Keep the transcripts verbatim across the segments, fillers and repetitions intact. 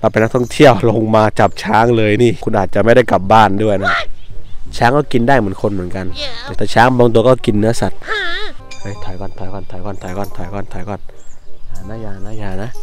เราเป็นนักท่องเที่ยวลงมาจับช้างเลยนี่คุณอาจจะไม่ได้กลับบ้านด้วยนะช้างก็กินได้เหมือนคนเหมือนกันแต่ช้างบางตัวก็กินเนื้อสัตว์เฮ้ยถอยก่อนถอยก่อนถอยก่อนถอยก่อนถอยก่อนถอยก่อนอย่านะอย่านะอย่านะ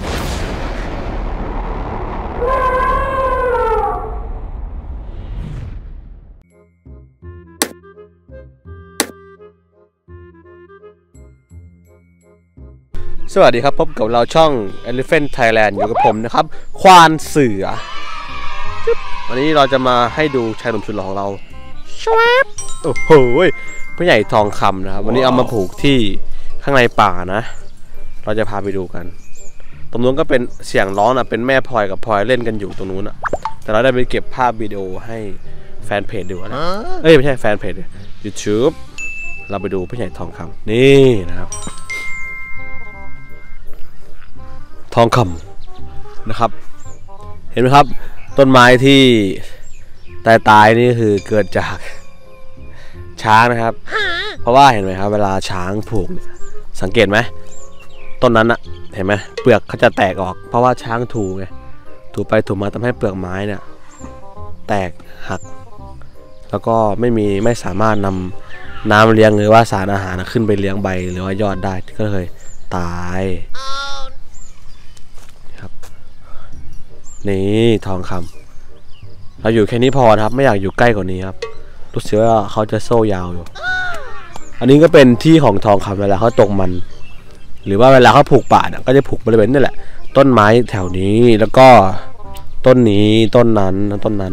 สวัสดีครับพบกับเราช่อง Elephant Thailand อยู่กับผมนะครับควานเสือวันนี้เราจะมาให้ดูชายหนุ่มสุดหล่อของเราชวบโอ้โหผู้ใหญ่ทองคำนะครับวันนี้เอามาผูกที่ข้างในป่านะเราจะพาไปดูกันตรงนู้นก็เป็นเสียงร้องนะเป็นแม่พลอยกับพลอยเล่นกันอยู่ตรงนู้นนะแต่เราได้ไปเก็บภาพวิดีโอให้แฟนเพจดูนะเอ้ยไม่ใช่แฟนเพจ YouTube เราไปดูผู้ใหญ่ทองคำนี่นะครับทองคำนะครับเห็นไหมครับต้นไม้ที่ตายตายนี่คือเกิดจากช้างนะครับเพราะว่าเห็นไหมครับเวลาช้างผูกเนี่ยสังเกตไหมต้นนั้นอะเห็นไหมเปลือกเขาจะแตกออกเพราะว่าช้างถูไงถูไปถูมาทำให้เปลือกไม้เนี่ยแตกหักแล้วก็ไม่มีไม่สามารถนำน้ำเลี้ยงหรือว่าสารอาหารขึ้นไปเลี้ยงใบหรือว่ายอดได้ก็เลยตายนี่ทองคำเราอยู่แค่นี้พอครับไม่อยากอยู่ใกล้กว่านี้ครับรู้สึกว่าเขาจะโซ่ยาวอยู่อันนี้ก็เป็นที่ของทองคำเวลาเขาตกมันหรือว่าเวลาเขาผูกป่าเนี่ยก็จะผูกบริเวณนี่แหละต้นไม้แถวนี้แล้วก็ต้นนี้ต้นนั้นต้นนั้น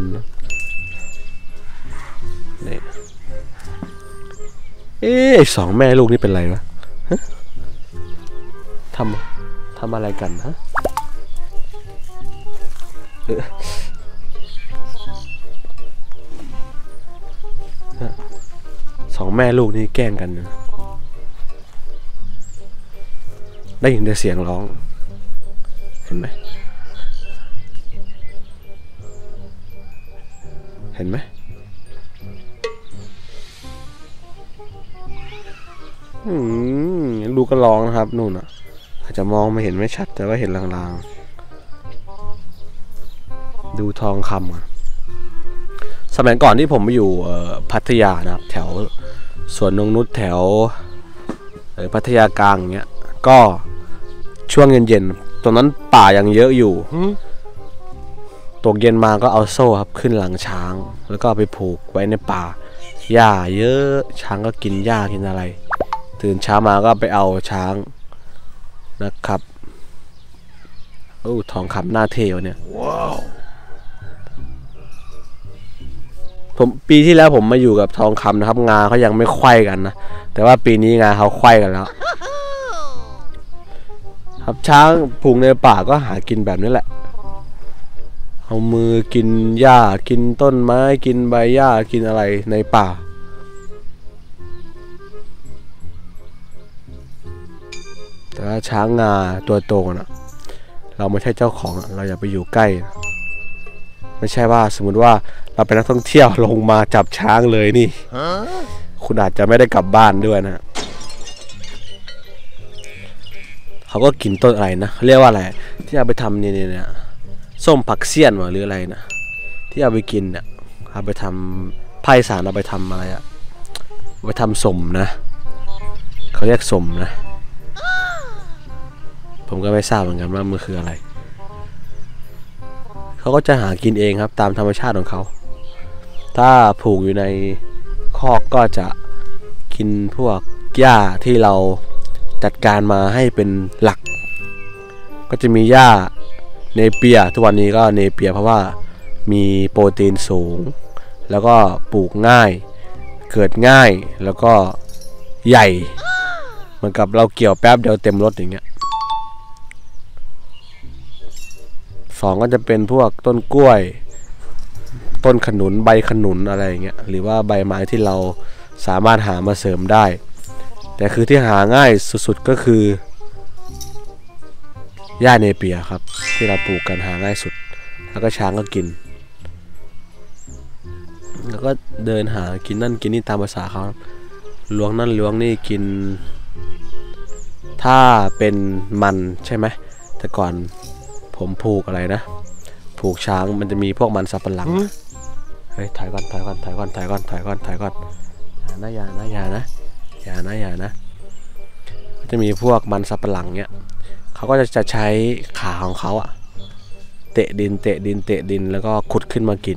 นี่เอ๊ะสองแม่ลูกนี่เป็นไรวะทำทำอะไรกันฮะสองแม่ลูกนี่แกล้งกันนะได้ยินแต่เสียงร้องเห็นไหมเห็นไหมอืมลูกก็ร้องนะครับนู่นอ่ะอาจจะมองไม่เห็นไม่ชัดแต่ว่าเห็นลางๆดูทองคำสมัยก่อนที่ผมไปอยู่พัทยานะครับแถวสวนนงนุชแถวพัทยากลางเงี้ยก็ช่วงเย็นๆตรงนั้นป่ายังเยอะอยู่ตกเย็นมาก็เอาโซ่ครับขึ้นหลังช้างแล้วก็ไปผูกไว้ในป่าหญ้าเยอะช้างก็กินหญ้ากินอะไรตื่นเช้ามาก็ไปเอาช้างนะครับโอ้ทองคำหน้าเท่เนี่ยว้าวผมปีที่แล้วผมมาอยู่กับทองคำนะครับงาเขายังไม่ไขว้กันนะแต่ว่าปีนี้งาเขาไขว้กันแล้วครับช้างผูกในป่าก็หากินแบบนี้แหละเอามือกินหญ้ากินต้นไม้กินใบหญ้ากินอะไรในป่าแต่ว่าช้างงาตัวโตนะเราไม่ใช่เจ้าของเราอย่าไปอยู่ใกล้ไม่ใช่ว่าสมมติว่าเราเป็นนักท่องเที่ยวลงมาจับช้างเลยนี่คุณอาจจะไม่ได้กลับบ้านด้วยนะเขาก็กินต้นอะไรนะเรียกว่าอะไรที่เอาไปทำเนี่ยเนี่ยส้มผักเสี้ยนหรืออะไรนะที่เอาไปกินเนี่ยเอาไปทำไผ่สารเอาไปทำอะไรอะเอาไปทำสมนะเขาเรียกสมนะผมก็ไม่ทราบเหมือนกันว่ามันคืออะไรเขาก็จะหากินเองครับตามธรรมชาติของเขาถ้าผูกอยู่ในคอกก็จะกินพวกหญ้าที่เราจัดการมาให้เป็นหลักก็จะมีหญ้าเนเปียทุกวันนี้ก็เนเปียเพราะว่ามีโปรตีนสูงแล้วก็ปลูกง่ายเกิดง่ายแล้วก็ใหญ่เหมือนกับเราเกี่ยวแป๊บเดียวเต็มรถอย่างเงี้ยสองก็จะเป็นพวกต้นกล้วยต้นขนุนใบขนุนอะไรอย่างเงี้ยหรือว่าใบไม้ที่เราสามารถหามาเสริมได้แต่คือที่หาง่ายสุดๆก็คือหญ้าเนเปียครับที่เราปลูกกันหาง่ายสุดแล้วก็ช้างก็กินแล้วก็เดินหากินนั่นกินนี่ตามภาษาเขาล้วงนั่นล้วงนี่กินถ้าเป็นมันใช่ไหมแต่ก่อนผมผูกอะไรนะผูกช้างมันจะมีพวกมันสับปะหลังเฮ้ยถอยก่อนถอยก่อนถอยก่อนถอยก่อนถอยก่อนถอยก่อนอย่านะอย่านะอย่านะอย่านะอย่านะจะมีพวกมันสับปะหลังเนี้ยเขาก็จะจะใช้ขาของเขาอะเตะดินเตะดินเตะดินแล้วก็ขุดขึ้นมากิน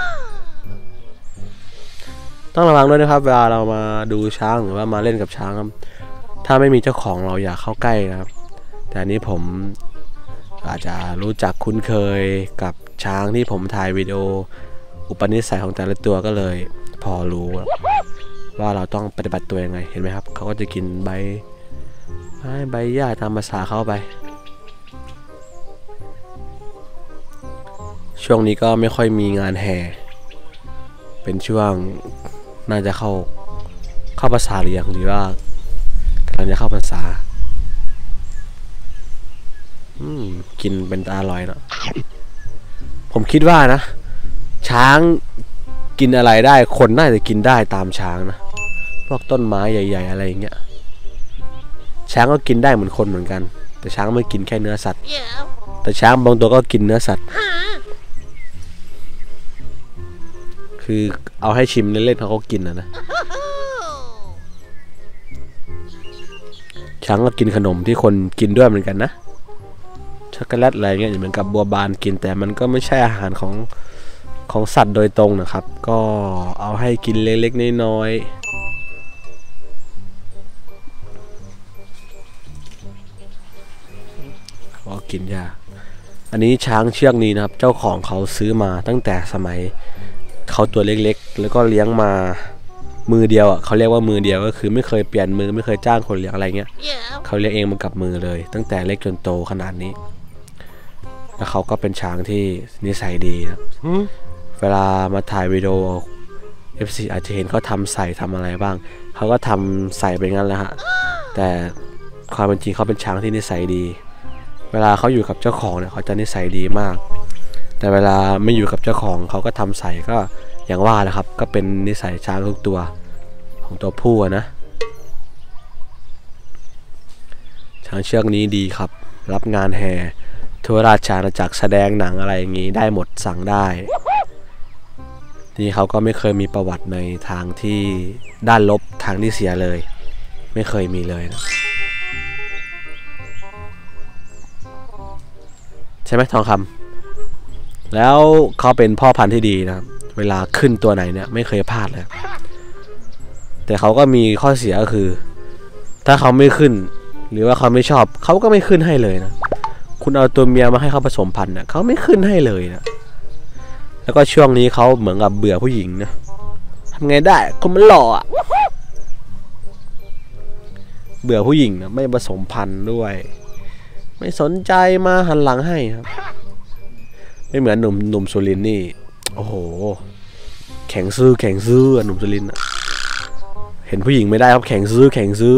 ต้องระวังด้วยนะครับเวลาเรามาดูช้างหรือว่ามาเล่นกับช้างถ้าไม่มีเจ้าของเราอย่าเข้าใกล้นะครับแต่อันนี้ผมอาจจะรู้จักคุ้นเคยกับช้างที่ผมถ่ายวิดีโออุปนิสัยของแต่ละตัวก็เลยพอรู้ว่าเราต้องปฏิบัติตัวยังไงเห็นไหมครับเขาก็จะกินใบใบหญ้าตามภาษาเขาไปช่วงนี้ก็ไม่ค่อยมีงานแห่เป็นช่วงน่าจะเข้าเข้าภาษาหรือยังหรือว่ากำลังจะเข้าภาษาอืมกินเป็นตาอร่อยเนาะผมคิดว่านะช้างกินอะไรได้คนน่าจะกินได้ตามช้างนะพวกต้นไม้ใหญ่ๆอะไรอย่างเงี้ยช้างก็กินได้เหมือนคนเหมือนกันแต่ช้างไม่กินแค่เนื้อสัตว์แต่ช้างบางตัวก็กินเนื้อสัตว์คือเอาให้ชิมเล่นๆเขาก็กินนะนะช้างก็กินขนมที่คนกินด้วยเหมือนกันนะช็อกโกแลตอะไรเงี้ยเหมือนกับบัวบานกินแต่มันก็ไม่ใช่อาหารของของสัตว์โดยตรงนะครับก็เอาให้กินเล็กๆน้อยๆก็กินยาอันนี้ช้างเชือกนี้นะครับเจ้าของเขาซื้อมาตั้งแต่สมัยเขาตัวเล็กๆแล้วก็เลี้ยงมามือเดียวอ่ะเขาเรียกว่ามือเดียวก็คือไม่เคยเปลี่ยนมือไม่เคยจ้างคนเลี้ยงอะไรเงี้ย yeah. เขาเลี้ยงเองมันกับมือเลยตั้งแต่เล็กจนโตขนาดนี้แล้วเขาก็เป็นช้างที่นิสัยดีนะ hmm? เวลามาถ่ายวิดีโอ เอฟ ซี อาจจะเห็นเขาทำใส่ทำอะไรบ้างเขาก็ทำใส่ไปงั้นแหละฮะแต่ความเป็นจริงเขาเป็นช้างที่นิสัยดีเวลาเขาอยู่กับเจ้าของเนี่ยเขาจะนิสัยดีมากแต่เวลาไม่อยู่กับเจ้าของเขาก็ทำใส่ก็อย่างว่าแหละครับก็เป็นนิสัยช้างทุกตัวของตัวผู้นะช้างเชือกนี้ดีครับรับงานแห่ทั่วราชอาณาจักรแสดงหนังอะไรอย่างนี้ได้หมดสั่งได้นี่เขาก็ไม่เคยมีประวัติในทางที่ด้านลบทางที่เสียเลยไม่เคยมีเลยนะใช่ไหมทองคำแล้วเขาเป็นพ่อพันธุ์ที่ดีนะครับเวลาขึ้นตัวไหนเนี่ยไม่เคยพลาดเลยแต่เขาก็มีข้อเสียก็คือถ้าเขาไม่ขึ้นหรือว่าเขาไม่ชอบเขาก็ไม่ขึ้นให้เลยนะคุณเอาตัวเมียมาให้เขาผสมพันธุ์เนี่ยเขาไม่ขึ้นให้เลยนะแล้วก็ช่วงนี้เขาเหมือนกับเบื่อผู้หญิงนะทำไงได้คนมันหล่ออะเบื่อผู้หญิงนะไม่ผสมพันธุ์ด้วยไม่สนใจมาหันหลังให้ครับไม่เหมือนหนุ่มหนุ่มสุรินทร์นี่โอ้โหแข็งซื้อแข็งซื้อหนุ่มสุรินทร์เห็นผู้หญิงไม่ได้ครับแข็งซื้อแข็งซื้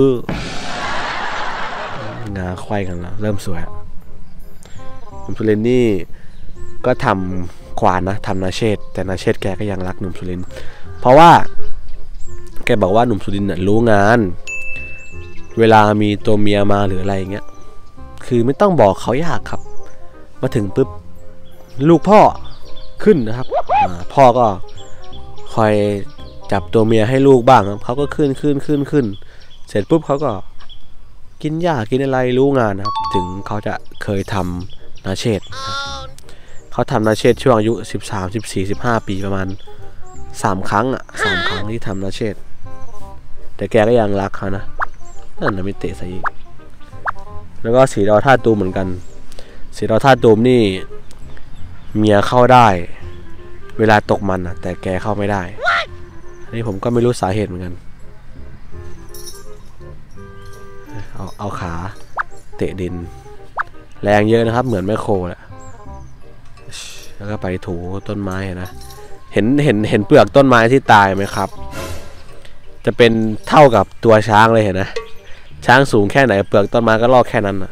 องาควายกันแล้วเริ่มสวยหนุ่มสุรินทร์นี่ก็ทำควานนะทำนาเชษแต่นาเชษแกก็ยังรักหนุ่มสุรินทร์เพราะว่าแกบอกว่าหนุ่มสุรินทร์เนี่ยรู้งานเวลามีตัวเมียมาหรืออะไรเงี้ยคือไม่ต้องบอกเขายากครับมาถึงปุ๊บลูกพ่อขึ้นนะครับพ่อก็คอยจับตัวเมียให้ลูกบ้างครับเขาก็ขึ้นขึ้นขึ้นขึ้นเสร็จปุ๊บเขาก็กินหญ้ากินอะไรรู้งานนะครับถึงเขาจะเคยทำนาเชษเขาทำนาเชษช่วงอายุสิบสาม สิบสี่ สิบห้าปีประมาณสามครั้งอ่ะสามครั้งที่ทำนาเชษแต่แกก็ยังรักเขานะนั่นนะไม่เตะใส่อีกแล้วก็สีดอท่าตูมเหมือนกันสีดอท่าตูมนี่เมียเข้าได้เวลาตกมันนะแต่แกเข้าไม่ได้อันนี้ผมก็ไม่รู้สาเหตุเหมือนกันเอาเอาขาเตะดินแรงเยอะนะครับเหมือนแมคโครแหละแล้วก็ไปถูต้นไม้นะเห็นเห็นเห็นเปลือกต้นไม้ที่ตายไหมครับจะเป็นเท่ากับตัวช้างเลยเห็นนะช้างสูงแค่ไหนเปลือกต้นไม้ก็ลอกแค่นั้นนะ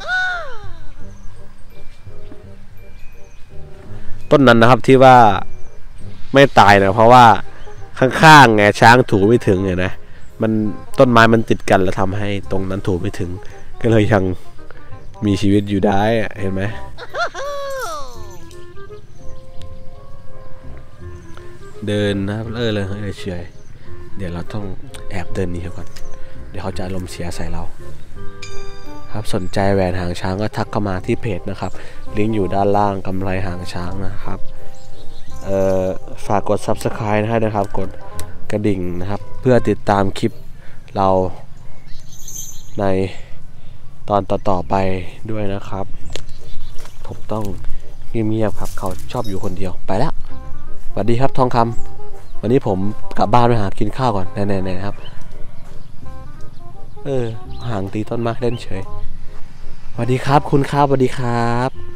ต้นนั้นนะครับที่ว่าไม่ตายนะเพราะว่าข้างๆไงช้างถูไม่ถึงเนี่ยนะมันต้นไม้มันติดกันแล้วทำให้ตรงนั้นถูไม่ถึงก็เลยยังมีชีวิตอยู่ได้เห็นไหมเดินนะครับเออเลยเออเฉยเดี๋ยวเราต้องแอบเดินหนีเขาก่อนเดี๋ยวเขาจะอารมณ์เสียใส่เราครับสนใจแหวนหางช้างก็ทักเข้ามาที่เพจนะครับลิงก์อยู่ด้านล่างกำไรหางช้างนะครับเอ่อฝากกด ซับสไครบ์ ให้นะครับกดกระดิ่งนะครับเพื่อติดตามคลิปเราในตอนต่อๆไปด้วยนะครับผมต้องเงียบๆครับเขาชอบอยู่คนเดียวไปแล้วสวัสดีครับทองคำวันนี้ผมกลับบ้านไปหากินข้าวก่อนแน่ๆครับเออหางตีต้นไม้เล่นเฉยสวัสดีครับคุณครับสวัสดีครับ